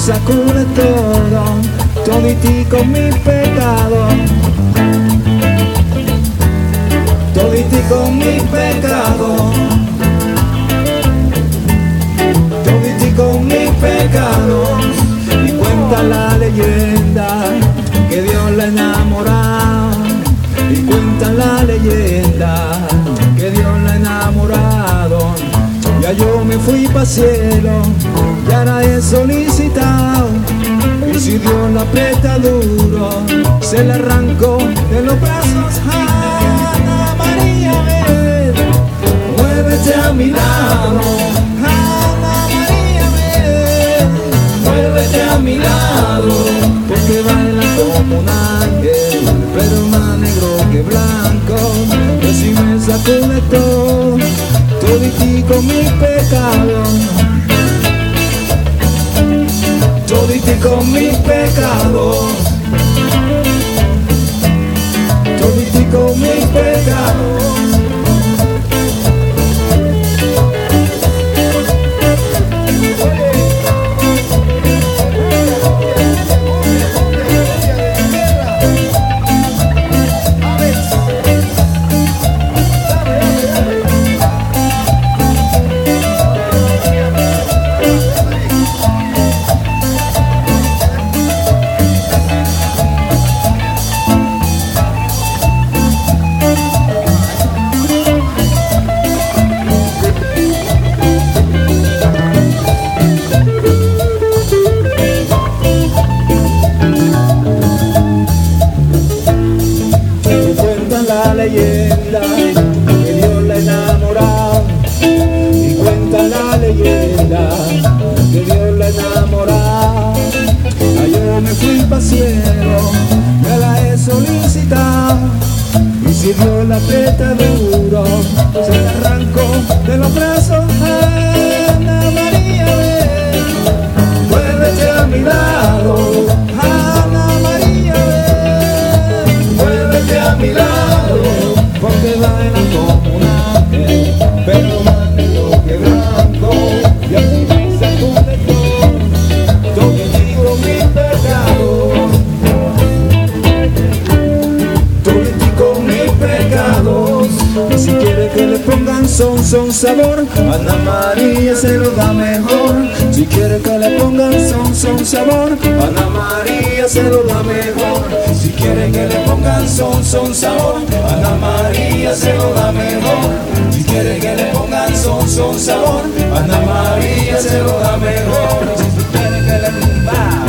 sacude todo, toditico mi pecado, toditico mi pecado, toditico mis pecados. Y cuenta la leyenda que Dios la enamoró, y cuenta la leyenda que Dios la ha enamorado. Ya yo me fui pa' cielo y ahora he solicitado, y si Dios la aprieta duro se la arrancó de los brazos. Ana María, ven, muévete a mi lado. Ana María, ven, muévete a mi lado, porque baila como un ángel, pero más negro que blanco. Y así me sacude todo, toditico mis pecados, toditico mis pecados, toditico mis pecados. Leyenda que Dios la ha enamorado, y cuenta la leyenda que Dios la ha enamorado. Yo me fui pa' cielo, me la he solicitado, y si Dios la aprieta duro se la arrancó de los brazos. Ana María, ven, muévete a mi lado. Ana María, ven, muévete a mi lado, porque baila como un ángel, pero más negro que blanco. Y así me sacude todo, toditico mis pecados, toditico mis pecados. Y si quiere que le pongan son sabor, Ana María se lo da mejor. Si quiere que le pongan son sabor, Ana María se lo da mejor. Si quiere que le pongan son sabor, Ana María se lo da mejor. Si quiere que le pongan son sabor, Ana María se lo da mejor. Si quiere que le pongan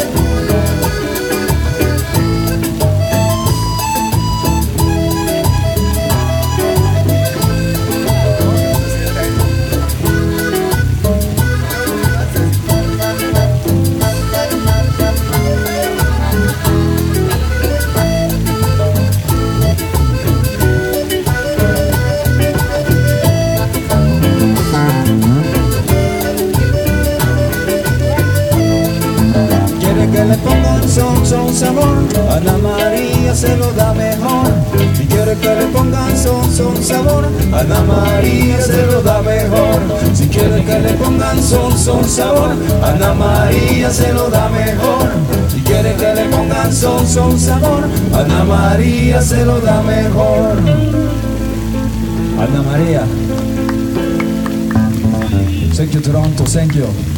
son sabor, Ana María se lo da mejor. Si quiere que le pongan son sabor, Ana María se lo da mejor. Si quiere que le pongan son sabor, Ana María se lo da mejor. Si quiere que le pongan son sabor, Ana María se lo da mejor. Ana María. Thank you, Toronto, thank you.